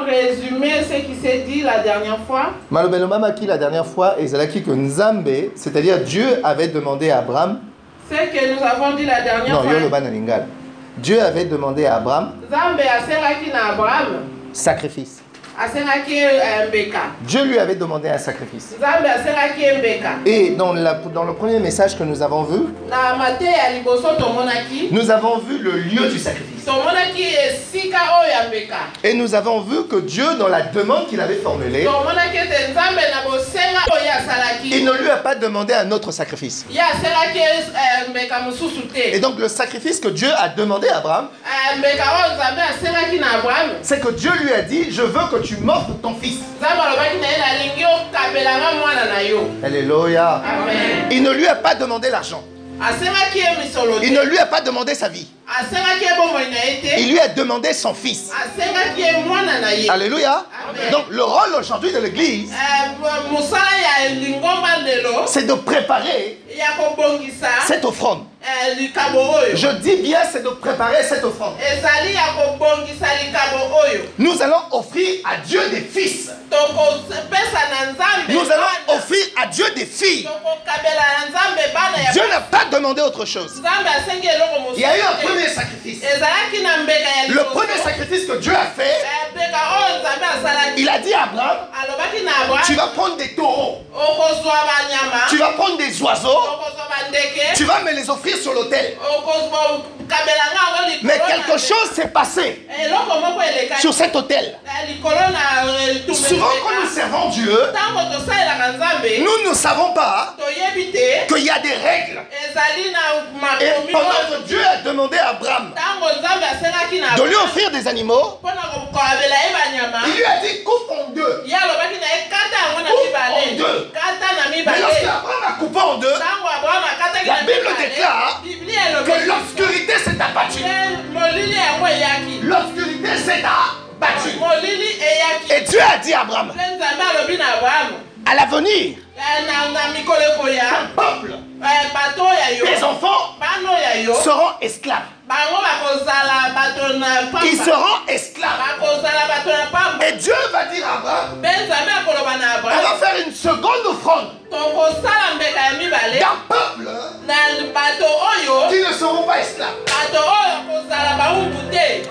Résumer ce qui s'est dit la dernière fois. Malobelo mamaki la dernière fois, ezalaki que Nzambe, c'est-à-dire Dieu avait demandé à Abraham. Ce que nous avons dit la dernière fois. Non, Yoloba na lingala. Dieu avait demandé à Abraham. Nzambe aselaki na Abraham. Sacrifice. Aselaki mbeka. Dieu lui avait demandé un sacrifice. Nzambe aselaki mbeka. Et dans le premier message que nous avons vu, na Matthieu ya liboso tomonaki. Nous avons vu le lieu du sacrifice. Tomonaki esika oyo mbeka. Et nous avons vu que Dieu, dans la demande qu'il avait formulée, tomonaki te Nzambe na bosenga oyo asalaki. il ne lui a pas demandé un autre sacrifice. Ya aselaki mbeka mususu te. Et donc le sacrifice que Dieu a demandé à Abraham, mbeka oyo Nzambe aselaki na Abraham. c'est que Dieu lui a dit, je veux que tu m'offres ton fils. Nzambe alobaki na ye nalingi okabelanga mwana na yo. Alléluia. Amen. Il ne lui a pas demandé l'argent. Aselaki ye misolo te. Il ne lui a pas demandé sa vie. Aselaki ye bomoi na ye te. Il lui a demandé son fils. Aselaki ye mwana na ye. Alléluia. Amen. Donc le rôle aujourd'hui de l'église, mosala ya lingomba lelo c'est de préparer ya kobongisa cette offrande. likabo oyo. Je dis bien, c'est de préparer cette offrande. Ezali ya kobongisa likabo oyo. Nous allons offrir à Dieu des fils. Tokopesa na Nzambe. Nous allons offrir à Dieu des filles. Tokokabela na Nzambe bana ya. Dieu n'a pas demandé autre chose. Nzambe asengi eloko mosusu. Il y a eu un premier sacrifice. Ezalaki na mbeka ya Le premier sacrifice que Dieu a fait, mbeka oyo Nzambe asalaki. il a dit à Abraham, Alobaki na Abraham. tu vas prendre des taureaux, Okozwa banyama. tu vas prendre des oiseaux, Okozwa bandeke. tu vas me les offrir sur l'autel. Okozwa kabela nga ngo likolo. Mais quelque chose s'est passé Eloko moko elekaki. sur cet autel. Likolo na tumbe. Souvent quand nous servons Dieu, Tango tosalelaka Nzambe. nous ne savons pas Toyebi te. qu'il y a des règles. Ezali na Et makomi. pendant que Dieu a demandé à Abraham Tango Nzambe aselaki na. de lui offrir des animaux, Mpona kokabela ye banyama. il lui a dit coupe en deux. Ye alobaki na ye kata yango na Coupe mibale. en deux. Kata na Mais mibale. lorsqu'Abraham a coupé en deux, Tango Abraham akataki la na Bible mibale. déclare Biblia elobi. que l'obscurité s'est abattue. Molili yango eyaki. L'obscurité s'est abattue. Molili eyaki. Et Dieu a dit à Abraham, Mpe Nzambe alobi na Abraham. à l'avenir, Na mikolo ekoya. ton peuple, Bato ya yo. tes enfants Bano ya yo. seront esclaves. Bango bakozala bato na pamba. Ils seront esclaves. Bakozala bato na pamba. Et Dieu va dire à Abraham, Mpe Nzambe akoloba na on Abraham. va faire une seconde offrande Tokosala mbeka ya mibale. d'un peuple Na bato oyo. qui ne seront pas esclaves. Bato oyo kozala baumbu te.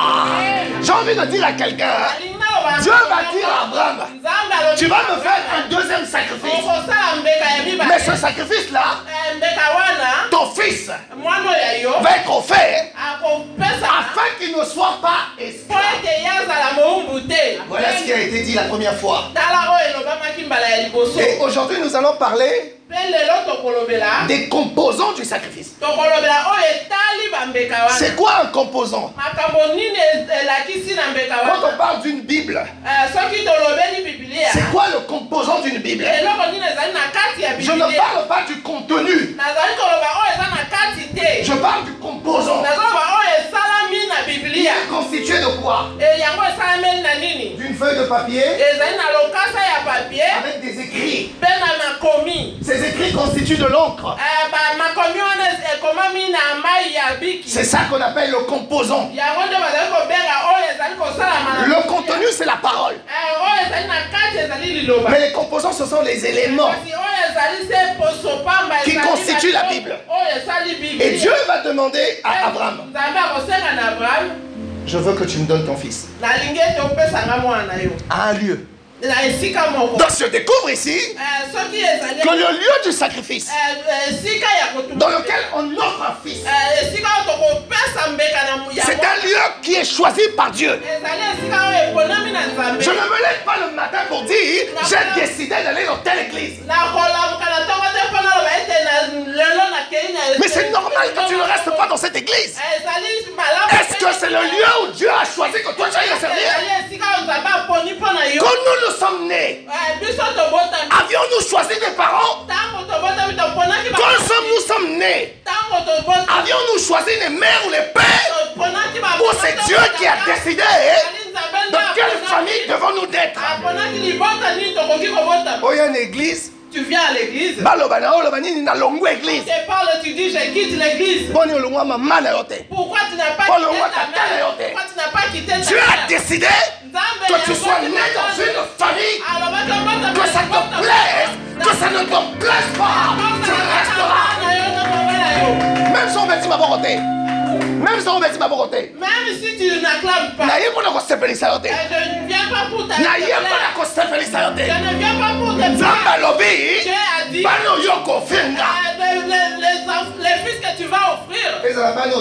J'ai envie de dire à quelqu'un, Dieu va dire à Abraham, tu vas me faire un deuxième sacrifice. Okosala mbeka ya mibale. Mais ce sacrifice-là, Mbeka wana. ton fils Mwana ya yo. va être offert Akopesa. afin qu'il ne soit pas Po esclave. ete yazala moumbu te. Voilà ce qui a été dit la première fois. Tala oyo elobamaki mbala ya liboso. Et aujourd'hui, nous allons parler Mpe lelo tokolobela. des composants du sacrifice. Tokolobela oyo etali bambeka wana. C'est quoi un composant? Makambo nini elakisi na mbeka Quand wana. on parle d'une Bible, Soki tolobeli Biblia. c'est quoi le composant d'une Bible? Eloko nini ezali na kati ya Je ne Biblia. parle pas du contenu, Nazali koloba oyo eza na kati te. je parle du composant. Nazoloba oyo esalami na Il Biblia. est constitué de quoi? Yango esalameli na nini. D'une feuille de papier Ezali na lokasa ya papier. avec des écrits. Mpe na makomi. Ces écrits constituent de l'encre. Makomi wana ekomami na mai ya biki. C'est ça qu'on appelle le composant. Yango nde bazali kobenga oyo ezali kosalama na Le contenu, c'est la parole. oyo ezali na kati ezali liloba. Mais les composants, ce sont les éléments Kasi oyo ezali se poso pamba qui ezali constituent la bato Bible. oyo esali Biblia. Et Dieu va demander à Abraham, Nzambe akosenga na Abraham. je veux que tu me donnes ton fils. Nalingi ete opesanga mwana na yo. À un lieu. Na esika moko. Donc je découvre ici Soki ezali. que le lieu du sacrifice Esika ya kotumba. dans lequel on offre un fils, Esika oyo tokopesa mbeka na ya. c'est un lieu qui est choisi par Dieu. Ezali esika oyo eponami na Nzambe. Je ne me lève pas le matin pour dire j'ai décidé d'aller dans telle église. Nakolamuka na ntongo te mpona loba ete na lelo nakei na. Mais c'est normal que tu ne restes pas dans cette église. Ezali malamu. Est-ce que c'est le lieu où Dieu a choisi que toi tu ailles le servir? Ezali esika oyo Nzambe aponi mpona yo. Quand nous sommes nés, Biso tobotami. avions-nous choisi des parents? Ntango tobotami toponaki ba. Quand nous sommes nés, Ntango tobotami. avions-nous choisi les mères ou les pères? Toponaki ba. Ou c'est Dieu qui a décidé de quelle famille devons-nous naître? Aponaki libota nini tokoki kobotama. Oh, il y a une église. Tu viens à l'église. Baloba na oloba nini na longo église. Tu parles, tu dis je quitte l'église. Boni olongwa mama na yote. Pourquoi tu n'as pas Oh, le quitté roi ta tata na mère? yote. Pourquoi tu n'as pas quitté ta Dieu a mère? décidé Nzambe que tu sois né dans une famille, que ça te plaise, que ça ne te plaise pas, tu resteras. Même si on me dit ma volonté. Même si on me dit ma volonté. Même si tu n'acclames pas. Je ne viens pas pour ta je ne viens pas pour te Dieu a dit les fils que tu vas offrir. Que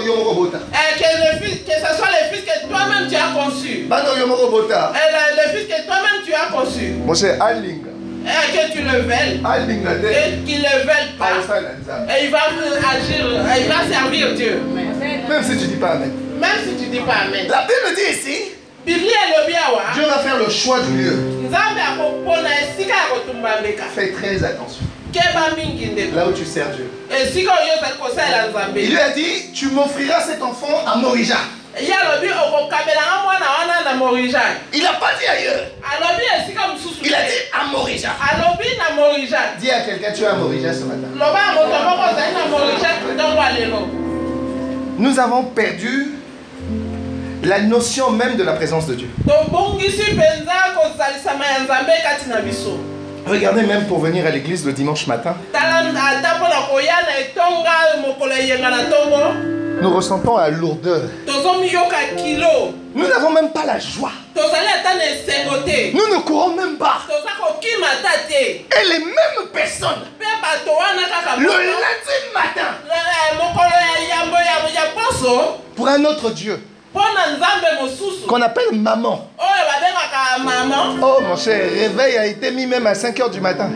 ce soit les fils que toi-même tu as conçus. Les fils que toi-même tu as conçus. Que tu le veuilles. Qu'il ne le veuille pas. Et il va agir, il va servir Dieu. Même si tu dis pas Amen. Même si tu dis pas Amen. La Bible dit ici, Dieu va faire le choix du lieu. Fais très attention. Là où tu sers Dieu. Il lui a dit, tu m'offriras cet enfant à Morija. Il n'a pas dit ailleurs. Il a dit à Morija. Dis à quelqu'un, tu es à Morija ce matin. Nous avons perdu la notion même de la présence de Dieu. Regardez, même pour venir à l'église le dimanche matin, nous ressentons la lourdeur. Nous n'avons même pas la joie. Nous ne courons même pas. Et les mêmes personnes, le lundi matin, pour un autre Dieu, qu'on appelle maman. Oh mon cher, réveil a été mis même à 5 h du matin.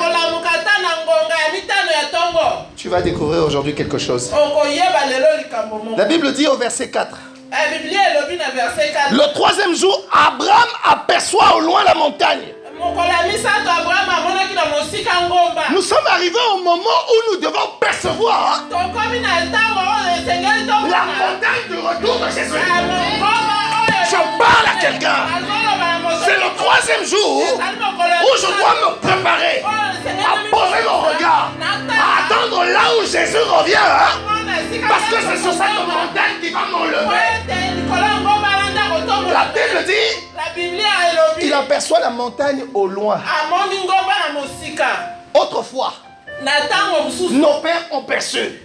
Tu vas découvrir aujourd'hui quelque chose. La Bible dit au verset 4. Le troisième jour, Abraham aperçoit au loin la montagne. Nous sommes arrivés au moment où nous devons percevoir la montagne de retour de Jésus. Je parle à quelqu'un. C'est le troisième jour où je dois me préparer à poser mon regard, à attendre là où Jésus revient. Parce que c'est sur cette montagne qui va m'enlever. La Bible dit, il aperçoit la montagne au loin. Autrefois, nos pères ont perçu.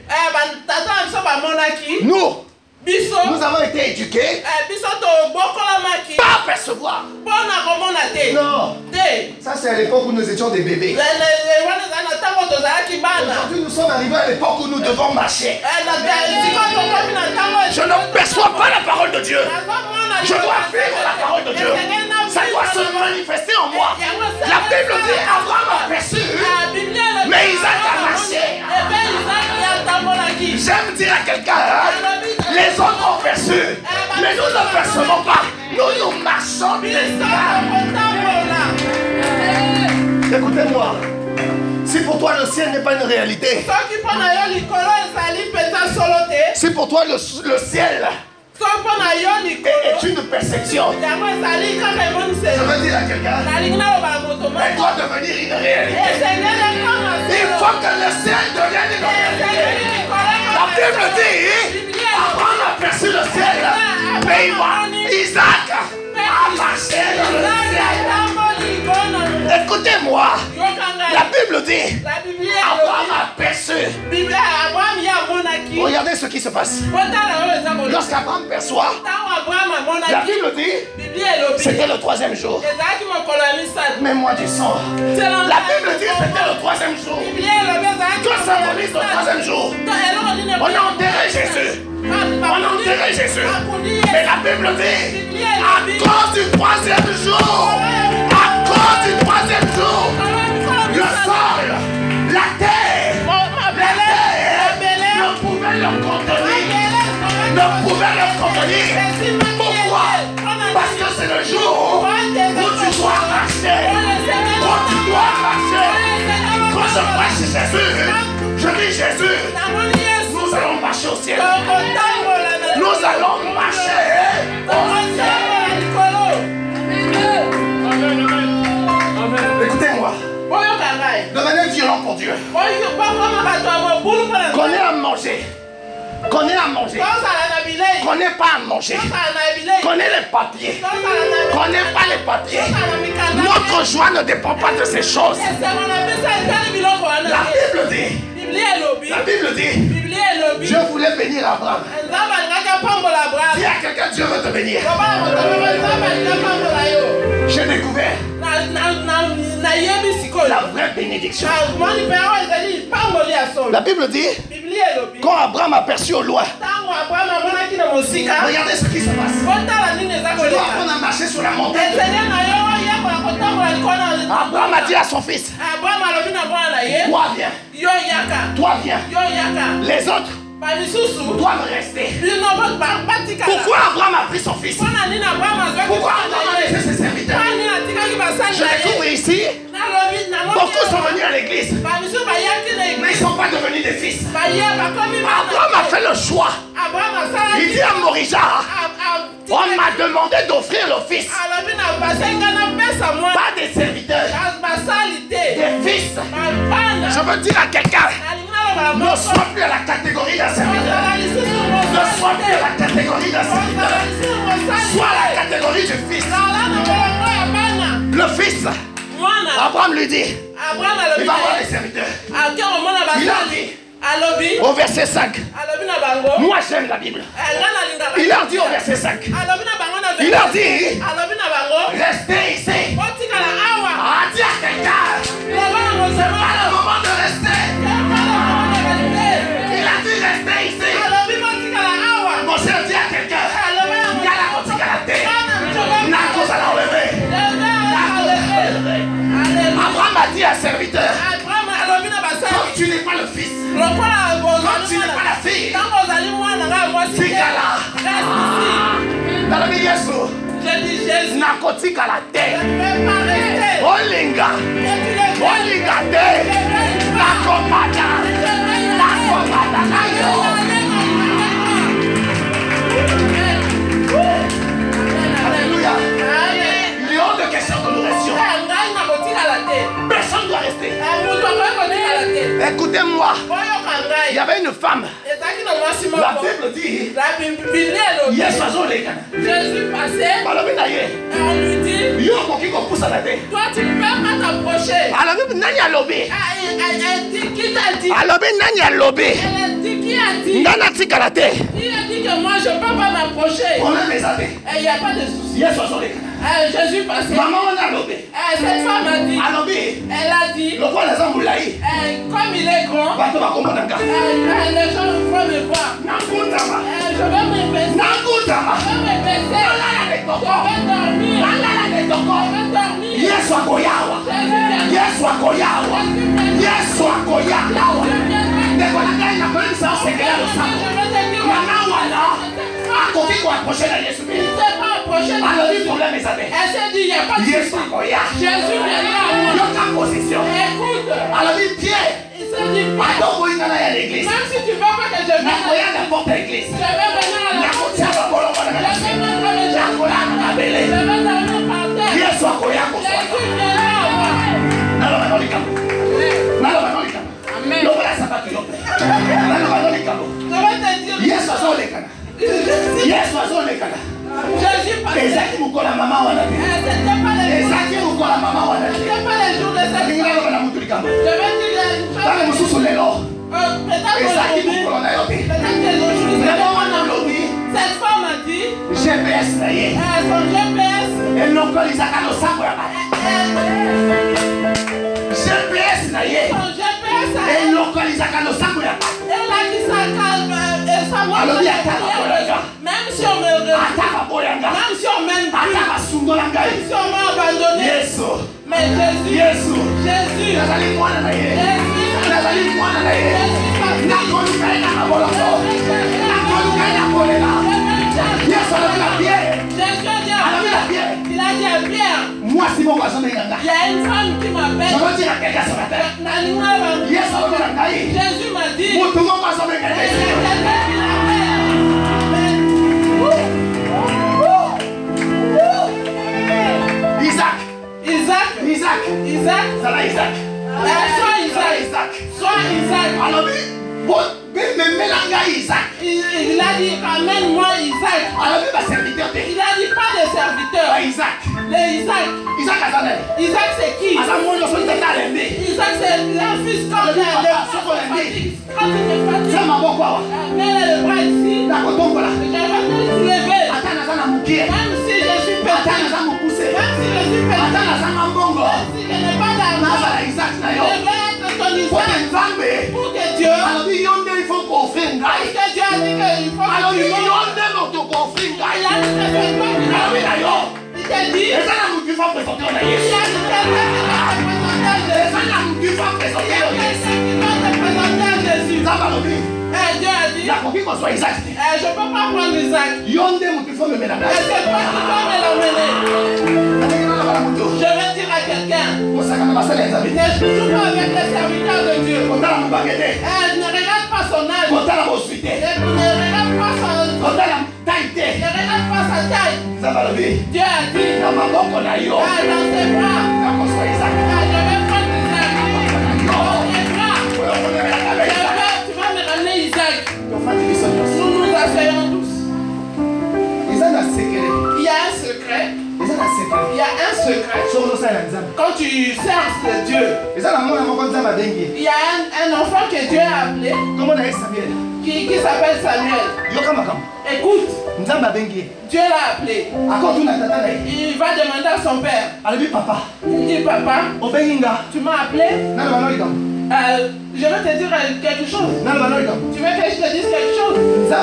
Nous avons été éduqués pas percevoir. Non. Ça c'est à l'époque où nous étions des bébés. Aujourd'hui nous sommes arrivés à l'époque où nous devons marcher. Je ne perçois pas la parole de Dieu. Je dois vivre la parole de Dieu. Ça doit se manifester en moi. La Bible dit Abraham a perçu, mais Isaac a marché. J'aime dire à quelqu'un, les autres ont perçu, mais nous ne percevons pas. Nous marchons. Écoutez-moi. Si pour toi le ciel n'est pas une réalité, si pour toi le ciel est une perception, je veux dire à quelqu'un, elle doit devenir une réalité. Il faut que le ciel devienne une réalité. La Bible dit, Abraham a perçu le ciel, mais Isaac a marché dans le ciel. Écoutez-moi, la Bible dit, Abraham a perçu. Regardez ce qui se passe. Lorsqu'Abraham perçoit, la Bible dit, c'était le troisième jour. Mais moi du sang. La Bible dit, c'était le troisième jour. Que symbolise le troisième jour? On a enterré Jésus. On a enterré Jésus. Mais la Bible dit, à cause du troisième jour, à cause du troisième jour, le sol, la terre ne pouvait le contenir. Ne pouvait le contenir. Pourquoi? Parce que c'est le jour où tu dois marcher. Où tu dois marcher. Quand je prêche Jésus, je dis Jésus, nous allons marcher au ciel. Nous allons marcher au ciel. Écoutez-moi. De manière violente pour Dieu. Qu'on ait à manger. Connais à manger. Connais pas à manger. Connais les papiers. Connais pas les papiers. Notre joie ne dépend pas de ces choses. La Bible dit. La Bible dit. Dieu voulait bénir Abraham. Dis à quelqu'un, Dieu veut te bénir. J'ai découvert la vraie bénédiction. La Bible dit, quand Abraham aperçut au loin, regardez ce qui se passe. Tu dois apprendre à marcher sur la montagne. Abraham a dit à son fils, toi viens. Toi viens. Les autres doivent rester. Pourquoi Abraham a pris son fils? Pourquoi Abraham a laissé ses serviteurs? Je découvre ici, beaucoup sont venus à l'église, mais ils ne sont pas devenus des fils. Abraham a fait le choix. Il dit à Morija, on m'a demandé d'offrir le fils. Pas des serviteurs, des fils. Je veux dire à quelqu'un, ne sois plus à la catégorie d'un serviteur. Ne sois plus à la catégorie d'un serviteur. Sois à la catégorie du fils. Le fils, Abraham lui dit, il va voir les serviteurs. Il a dit, au verset 5, moi j'aime la Bible. Il leur dit au verset 5, il leur dit, restez ici. Ah, dis à quelqu'un, c'est pas le moment de rester. Il a dit restez ici. Mon cher, dis à quelqu'un, il y a la boutique à la tête. Narcos à l'enlever. Abraham a dit à serviteur, comme tu n'es pas le fils, comme tu n'es pas la fille, Tigala. Dans le milieu, narcotique à la tête. Olinga. Olinga te. Nakopata. Nakopata. Alléluia. Il est hors de question que nous restions. Personne ne doit rester. Écoutez-moi. Il y avait une femme. La Bible dit. Yes, Jésus passait. On lui dit. Toi, tu ne peux pas t'approcher. Alors, elle dit qui t'a dit. Elle a dit qui a dit. Qui a dit que moi je ne peux pas m'approcher. Il n'y a pas de souci. Jésus passait. Cette femme a dit. Elle a dit. Comme il est grand. Les gens vont me voir. Je vais me baisser. Je vais dormir. Yesu akoyawa. Yesu akoyawa. Yesu akoyawa. Ndeko na ngai na kwenda sekela lo sako. Wanawana akoki ko approcher na Yesu. Alors le problème est avec. Elle s'est dit il y a pas de Yesu akoya. Jésus vient là. Notre position. Écoute. Alors dit Pierre. Il s'est dit à l'église. Même si tu veux pas que je vienne. N'importe l'église. Je vais venir à la porte. Je vais dormir par terre. Yesu akoya ko. Amen. Jésus passait. Ezaki mukola mama wana. Ezaki mukola mama wana. C'était pas les jours de cette femme. Je vais dire une chose. Ezaki mukola na yote. Cette femme a dit. GPS na ye. Son GPS. Elle localisaka no sako ya bana. GPS na ye. Son GPS. Elle localisaka no sako ya bana. Elle a dit ça calme. Même si on me regarde, même si on m'aime, même si on m'a abandonné, mais Jésus, il a dit à Pierre, moi si mon voisin il y a une femme qui m'appelle. Je veux dire à quelqu'un ce matin. Jésus m'a dit. Isaac. Sois Isaac. Alors, Il a dit, ramène-moi Isaac. Il a dit, pas de serviteur. Isaac, c'est qui? Isaac, c'est la fils quand il est fatigué. Mets le bras ici. Je vais te soulever. Même si je suis petit. Même si je suis petit. Même si je n'ai pas d'argent. Je vais être ton Isaac. Pour que Dieu. Parce que Dieu a dit qu'il faut que tu. Il a dit que c'est toi qui il t'a dit. Il a dit que Jésus. Dieu a dit. Je ne peux pas prendre Isaac. C'est toi qui dois me l'emmener. Je vais dire à quelqu'un. Ne joue pas avec les serviteurs de Dieu. Ne regarde pas son âge. Ne regarde pas son taille. Ne regarde pas sa taille. Dieu a dit. Dans ses bras. Je vais prendre Isaac. Tu vas me ramener Isaac. Nous nous asseyons tous. Il y a un secret. Il y a un secret. Quand tu sers Dieu, il y a un enfant que Dieu a appelé qui s'appelle Samuel. Écoute, Dieu l'a appelé. Il va demander à son père. Il dit, papa, tu m'as appelé. Je vais te dire quelque chose. Tu veux que je te dise quelque chose?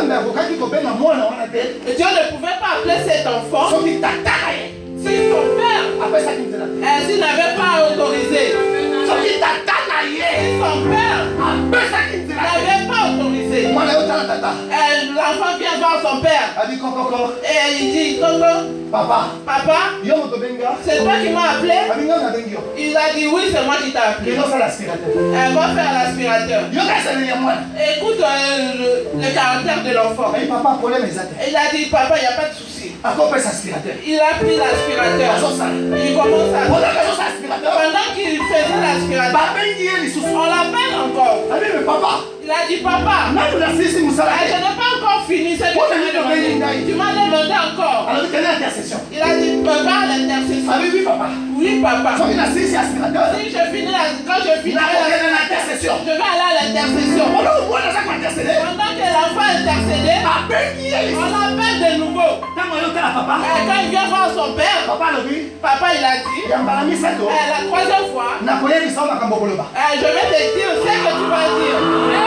Dieu ne pouvait pas appeler cet enfant si son père s'il n'avait pas autorisé. Si son père n'avait pas autorisé. L'enfant vient voir son père. Et il dit, Coco, papa, c'est toi qui m'as appelé? Il a dit, oui, c'est moi qui t'ai appelé. Elle va faire l'aspirateur. Écoute le caractère de l'enfant. Il a dit, papa, il n'y a pas de souci. Il a pris l'aspirateur. Il commence à... Pendant qu'il faisait l'aspirateur, on l'appelle encore. Il a dit, papa, je n'ai pas encore fini ce que tu m'as demandé encore. Il a dit, papa, l'intercession. Oui, papa. Si je finis quand je finis l'intercession, je vais aller à l'intercession. Pendant que l'enfant intercédait, on l'appelle de nouveau. Quand il vient voir son père, papa il a dit, la troisième fois, je vais te dire ce que tu vas dire.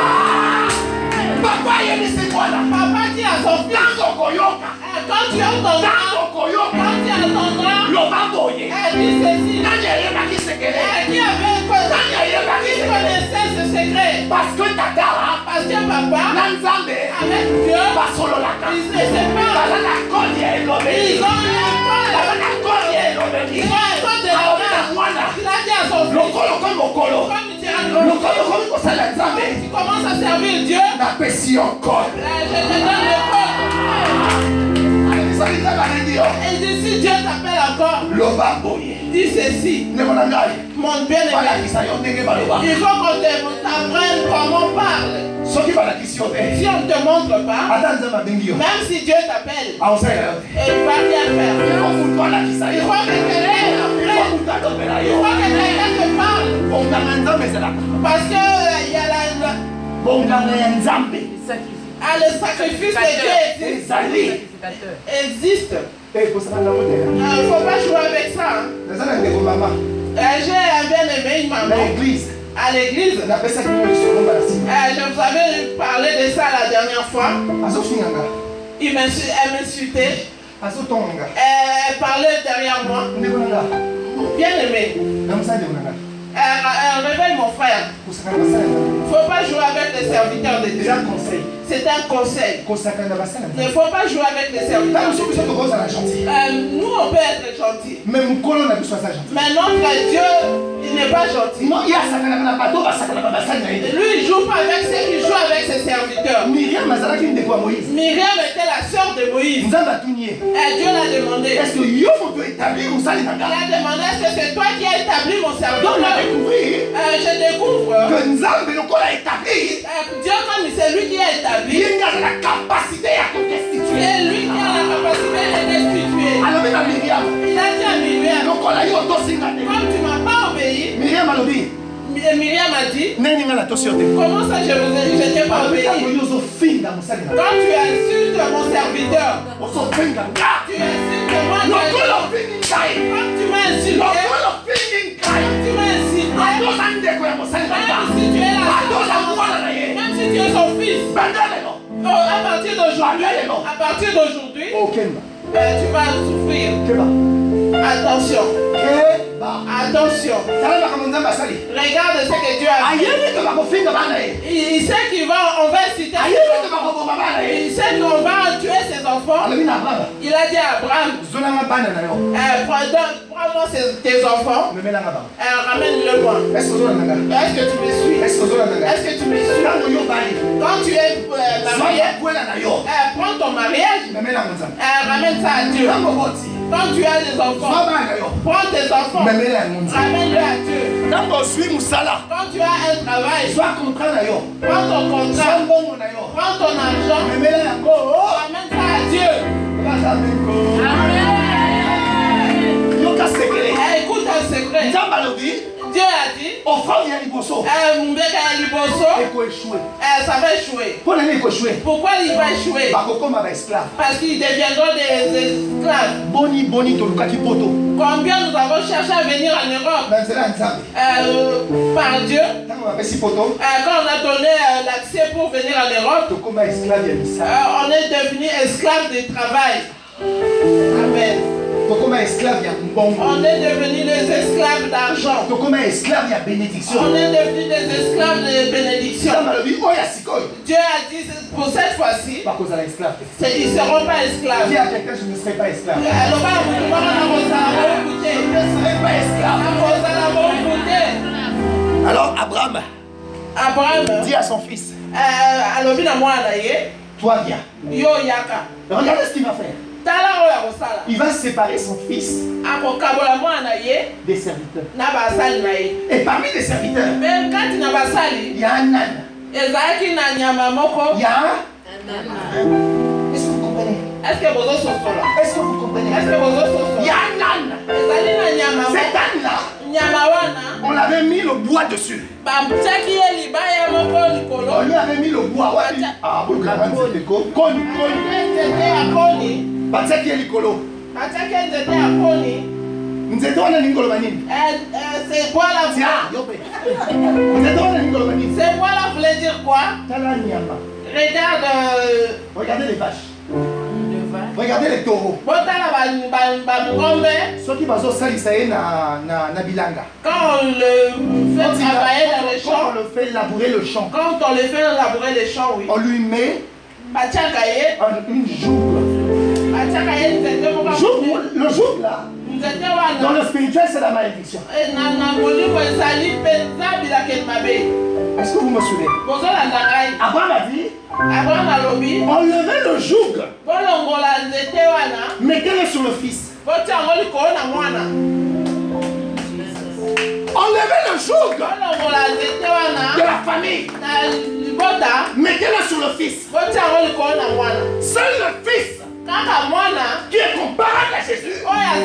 Papa dit à son fils, quand tu entendras, elle dit ceci. Qui connaissait ce secret? Parce que papa, avec Dieu, ils se séparent. Ils ont un code de la. Il a dit à son fils, tu commences à servir Dieu, je te donne le code. Et dit, si Dieu t'appelle encore, dis ceci. Mon bien-aimé, il faut qu'on t'apprenne comment on parle. Si on ne te montre pas, même si Dieu t'appelle, il ne va rien faire. Il faut que quelqu'un te parle. Parce que il y a le sacrifice de Dieu existe. Il ne faut pas jouer avec ça. J'ai un bien-aimé, une maman. À l'église, je vous avais parlé de ça la dernière fois. Elle m'insultait. Elle parlait derrière moi. Bien-aimé. Elle réveille mon frère. Il ne faut pas jouer avec les serviteurs de Dieu. C'est un conseil. Il ne faut pas jouer avec les serviteurs. Nous, on peut être gentils. Mais notre Dieu, il n'est pas gentil. Lui, il ne joue pas avec ceux qui jouent avec ses serviteurs. Myriam était la sœur de Moïse. Et Dieu l'a demandé. Il a demandé, est-ce que c'est toi qui as établi mon serviteur? Je découvre que Dieu, quand la capacité à destituer. C'est lui qui a la capacité de destituer. Alors, même à Myriam. Il a dit à Myriam. Donc, on a eu auto. Comme tu ne m'as pas obéi. Myriam a dit. Myriam a dit. Comment ça, je t'ai pas obéi? Quand tu insultes mon serviteur. Tu insultes moi. Quand tu m'as insulté. Même si tu es son fils. À partir d'aujourd'hui, tu vas souffrir. Attention. Attention. Regarde ce que Dieu a fait. Il sait qu'on va inciter ses enfants. Il sait qu'on va tuer ses enfants. Il a dit à Abraham, prends-moi tes enfants. Ramène-le moi. Est-ce que tu me suis? Est-ce que tu me suis? Quand tu es marié, prends ton mariage. Ramène ça à Dieu. Quand tu as des enfants, prends tes enfants, ramène-le à Dieu. Quand tu as un travail, prends ton contrat, prends ton argent, ramène ça à Dieu. Écoute un secret. Dieu a dit, ça va échouer. Pourquoi il va échouer? Parce qu'ils deviendront des esclaves. Combien nous avons cherché à venir en Europe par Dieu? Quand on a donné l'accès pour venir en Europe, on est devenu esclaves du travail. Amen. On est devenu des esclaves d'argent. On est devenu des esclaves de bénédiction. Dieu a dit pour cette fois-ci, ils ne seront pas esclaves. Dis à quelqu'un, je ne serai pas esclave. Je ne serai pas esclave. Alors Abraham dit à son fils, toi viens. Regardez ce qu'il va faire. Il va séparer son fils des serviteurs. Et parmi les serviteurs, il y a un âne. Il y a un âne. Est-ce que vous comprenez? Est-ce que vous comprenez? Il y a un âne. Cet âne-là, on l'avait mis le bois dessus. On lui avait mis le bois. Ah, vous comprenez? Bataki ya likolo. Nzete wana ni ngolo manini? C'est quoi la voix? Nzete wana ni ngolo manini? C'est quoi la voulait dire quoi? Tala nyama. Regarde. Regardez les vaches. Regardez les taureaux. Ceux qui bazo salisa ye na bilanga. Quand on le fait travailler dans les champs. Quand on le fait labourer le champ. Quand on le fait labourer les champs, oui. On lui met une joue. Le joug là, dans le spirituel, c'est la malédiction. Est-ce que vous me suivez? Abraham a dit, enlevez le joug, mettez-le sur le fils. Enlevez le joug de la famille, mettez-le sur le fils. Seul le fils qui est comparable à Jésus.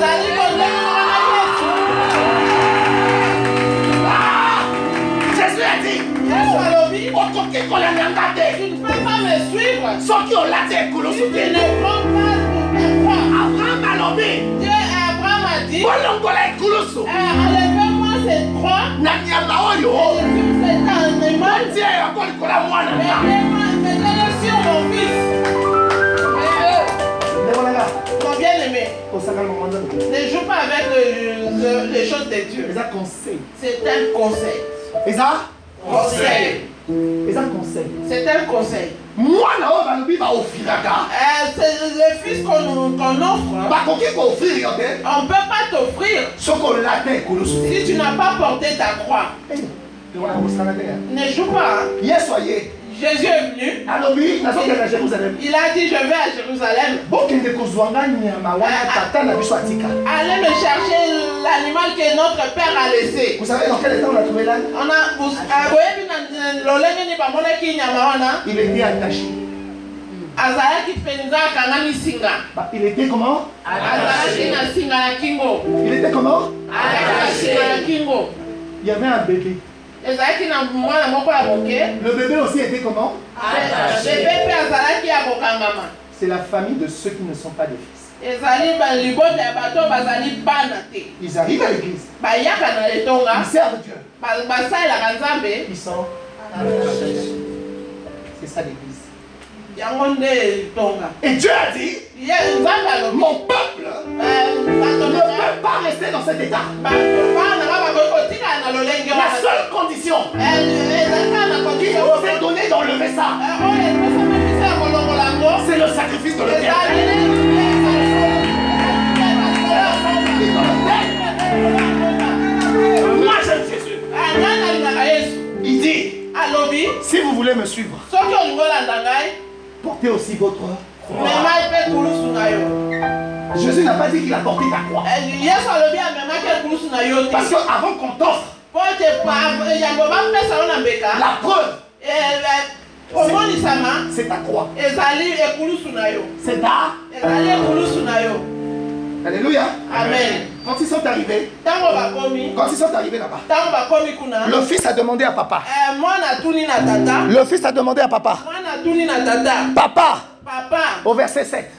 Jésus a dit, tu ne peux pas me suivre. Ceux qui ont la tête, tu ne prends pas de croix. Abraham a dit, enlevez-moi cette croix. Mettez-le sur mon fils. Mon bien-aimé, ne joue pas avec les choses de Dieu. C'est un conseil. C'est un conseil. Moi, c'est le fils qu'on offre. On ne peut pas t'offrir si tu n'as pas porté ta croix. Ne joue pas. Jésus est venu. Il a dit, je vais à Jérusalem. Allez me chercher l'animal que notre père a laissé. Vous savez dans quel état on a trouvé l'âne? Il était attaché. Il était comment? Il était comment? Il y avait un bébé. Le bébé aussi était comment? C'est la famille de ceux qui ne sont pas des fils. Ils arrivent à l'église. Ils servent Dieu. Ils sont. C'est ça l'église. Et Dieu a dit, mon peuple ne peut pas rester dans cet état. La seule condition qu'il vous est donné d'enlever ça, c'est le sacrifice de l'autel. Moi j'aime Jésus. Il dit, si vous voulez me suivre, portez aussi votre croix. Jésus n'a pas dit qu'il a porté ta croix. Parce qu'avant qu'on t'offre la preuve, c'est ta croix. C'est ta. Alléluia. Amen. Quand ils sont arrivés là-bas, le fils a demandé à papa. Le fils a demandé à papa. Papa. Au verset 7.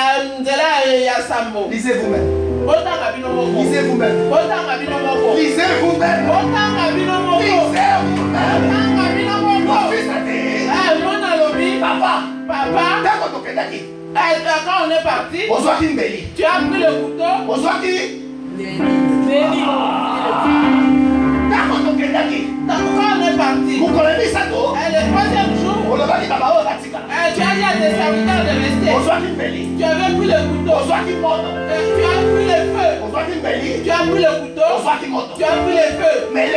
Lisez vous-même. Lisez vous-même. Lisez vous-même. Le fils a dit, papa. Quand on est parti, tu as pris le couteau. Quand on est parti, le troisième jour, tu as dit à tes serviteurs de rester. Tu avais pris le couteau. Tu as pris le feu. Tu as pris le couteau. Tu as pris le feu. Mais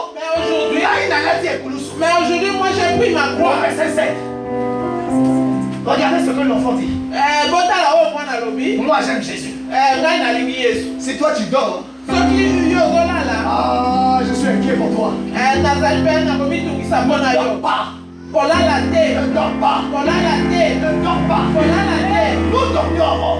aujourd'hui, moi j'ai pris ma croix. Regardez ce que l'enfant dit. Moi j'aime Jésus. Si toi tu dors, je suis inquiet pour toi. Ne dors pas. Ne dors pas. Nous dormions avant.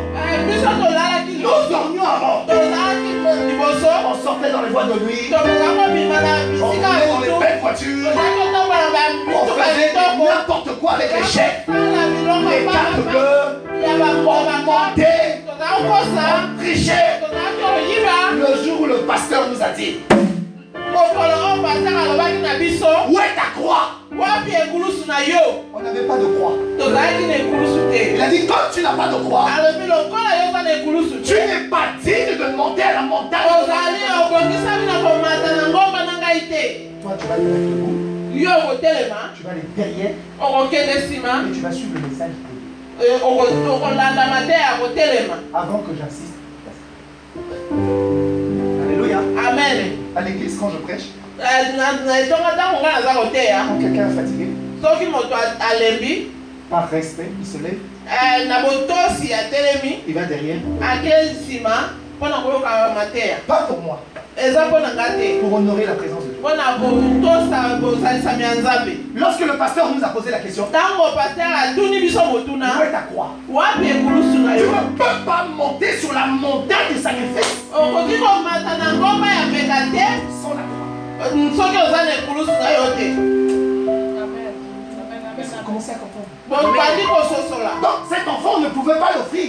On sortait dans les boîtes de nuit. On allait dans les belles voitures. On faisait n'importe quoi avec les chèques, les cartes bleues. On mentait, on trichait. Le jour où le pasteur nous a dit, où est ta croix? On n'avait pas de croix. Il a dit, comme tu n'as pas de croix, tu n'es pas digne de monter à la montagne. Toi, tu vas aller debout. Tu vas aller derrière. Et tu vas suivre le message de Dieu. Avant que j'assiste. Alléluia. Amen. À l'église, quand je prêche, quand quelqu'un est fatigué, par respect, il se lève. Il va derrière. Pas pour moi. Pour honorer la présence de Dieu. Lorsque le pasteur nous a posé la question, où est ta croix? Tu ne peux pas monter sur la montagne du sacrifice sans la croix. Commencez à comprendre. Donc cet enfant ne pouvait pas l'offrir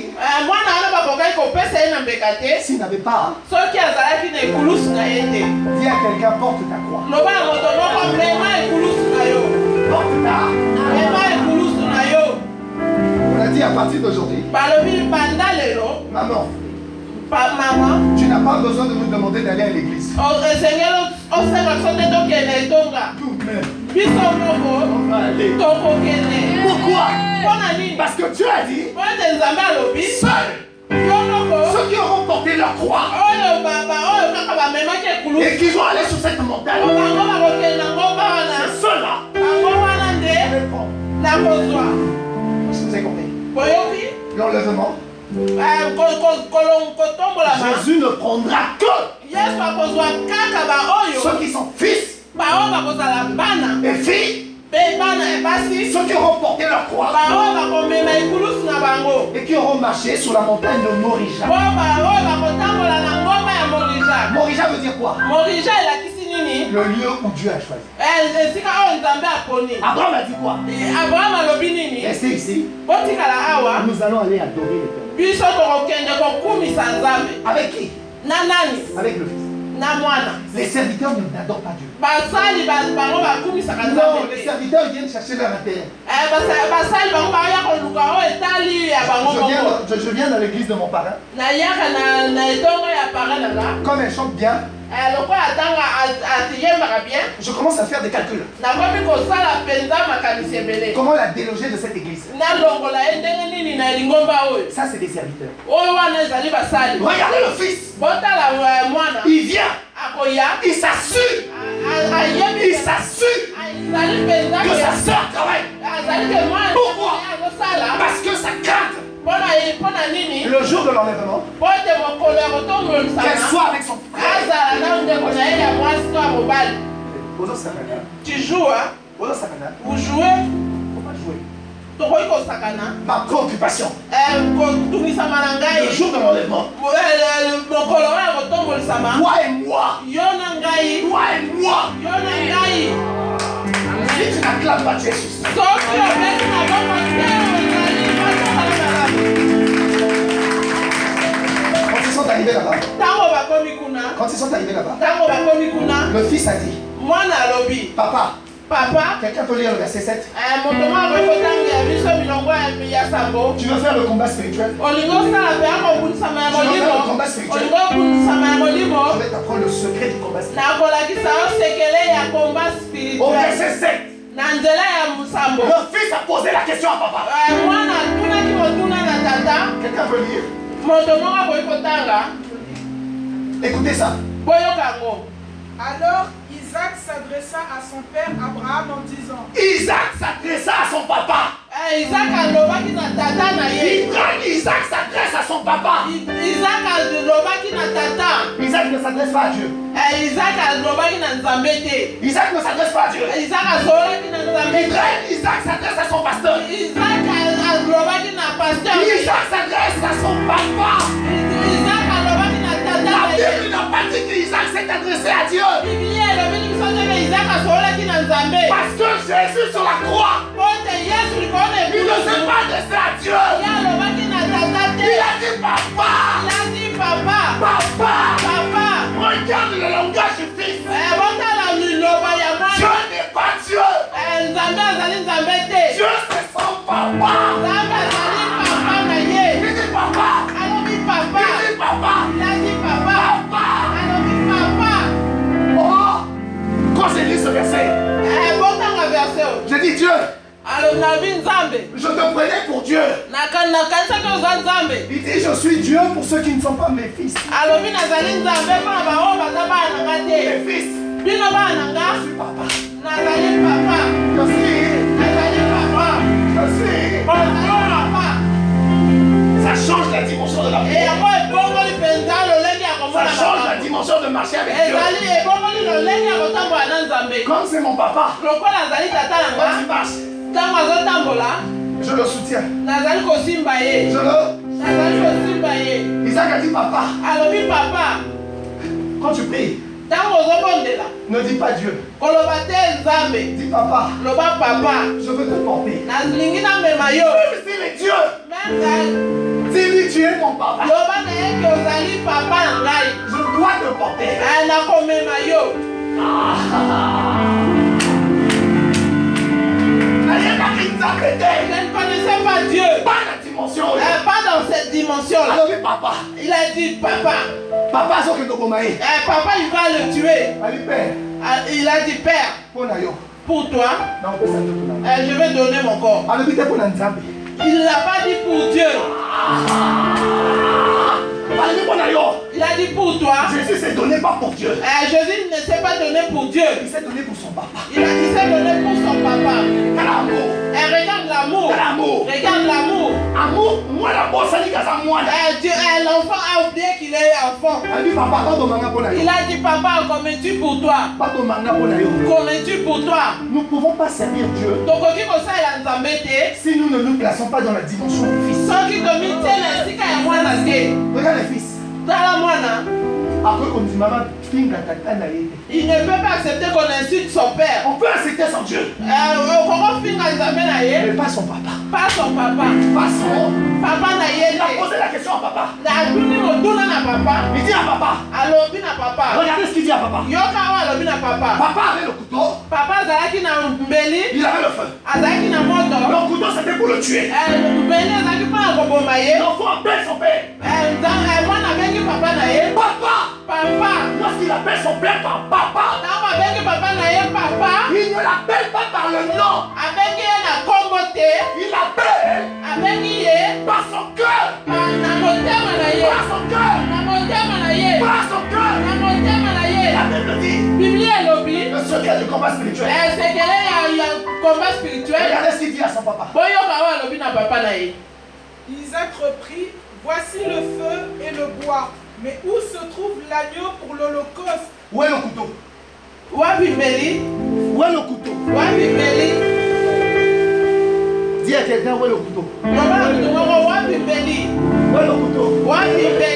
s'il n'avait pas. Dis à quelqu'un, porte ta croix. Porte ta. On a dit à partir d'aujourd'hui, maman, tu n'as pas besoin de nous demander d'aller à l'église. On va aller. Pourquoi? Parce que Dieu a dit, seuls ceux qui auront porté leur croix et qui vont aller sur cette montagne, c'est ceux-là. Vous avez compris? L'enlèvement. Jésus ne prendra que ceux qui sont fils et filles Ceux qui auront porté leur croix et qui auront marché sur la montagne de Morija. Morija veut dire quoi? Le lieu où Dieu a choisi. Abraham a dit quoi? Restez ici. Nous allons aller adorer l'Éternel. Avec qui? Avec le Fils. Les serviteurs n'adorent pas Dieu. Non, les serviteurs viennent chercher leur intérêt. Je viens dans l'église de mon parrain. Comme elle chante bien, je commence à faire des calculs. Comment la déloger de cette église? Ça, c'est des serviteurs. Regardez le Fils. Il vient. Il s'assure. Il s'assure que sa soeur travaille. Pourquoi? Parce que ça crainte. Le jour de l'enlèvement, qu'elle soit avec son frère. Tu joues, hein? Vous jouez? Ma préoccupation. Le jour de l'enlèvement. Toi et moi. Si tu n'acclames pas Jésus. Quand ils sont arrivés là-bas, le Fils a dit, Papa, quelqu'un peut lire le verset 7? Tu veux faire le combat spirituel? Tu veux faire le combat spirituel? Je vais t'apprendre le secret du combat spirituel. Au verset 7, le Fils a posé la question à papa. Quelqu'un peut lire? Écoutez ça. Alors Isaac s'adressa à son père Abraham en disant. Isaac s'adressa à son papa. Isaac s'adresse à son papa. Isaac ne s'adresse pas à Dieu. Isaac ne s'adresse pas à Dieu. Isaac s'adresse à son pasteur. Isaac s'adresse à son papa. La Bible n'a pas dit qu'Isaac s'est adressé à Dieu. Parce que Jésus sur la croix, il ne s'est pas adressé à Dieu. Il a dit papa. Papa. Regarde le langage du Fils. Dieu n'est pas Dieu. Dieu c'est son papa. Il dit papa. Oh, quand j'ai lu ce verset, j'ai dit Dieu, je te prenais pour Dieu. Il dit je suis Dieu pour ceux qui ne sont pas mes fils. Mes fils. Je suis papa. Je suis papa. Ça change la dimension de la prière. Ça change la dimension de marcher avec Dieu. Comme c'est mon papa, quand il marche, je le soutiens. Isaac a dit papa. Quand tu pries, ne dis pas Dieu. Dis papa. Je veux te porter. Même s'il est Dieu. Dis-lui tu es mon papa. Je dois te porter. Je ne connaissais pas Dieu. Pas dans cette dimension. Pas dans cette dimension-là. Alors oui, papa. Il a dit papa. Papa, papa, il va le tuer. Il a dit père. Pour toi, je vais donner mon corps. Il ne l'a pas dit pour Dieu. Il a dit pour toi. Jésus s'est donné pas pour Dieu. Jésus ne s'est pas donné pour Dieu. Il s'est donné pour son papa. Il s'est donné pour son papa. Quel amour. Regarde l'amour. Regarde l'amour. Amour, moi la bosse, ça dit qu'à ça, moi. L'enfant a oublié qu'il est enfant. Il a dit, papa, combien-tu pour toi? Combien-tu pour toi? Nous ne pouvons pas servir Dieu si nous ne nous plaçons pas dans la dimension du Fils. Regarde les fils. Après qu'on dit maman, il ne peut pas accepter qu'on insulte son père. On peut accepter son Dieu. Mais pas son papa. Pas son papa. Pas son papa. Il a posé la question à papa. Il dit à papa. Regardez ce qu'il dit à papa. Papa avait le couteau. Il avait le feu. Le couteau c'était pour le tuer. L'enfant appelle son père. Papa. Lorsqu'il appelle son père par papa, il ne l'appelle pas par le nom. Il l'appelle par son cœur. Par son cœur. La Bible dit le secret du combat spirituel. Regardez ce qu'il dit à son papa. Isaac reprit, voici le feu et le bois. Mais où se trouve l'agneau pour l'holocauste? Où est le couteau? Où est le couteau? Dis à quelqu'un où est le couteau? Où est le couteau?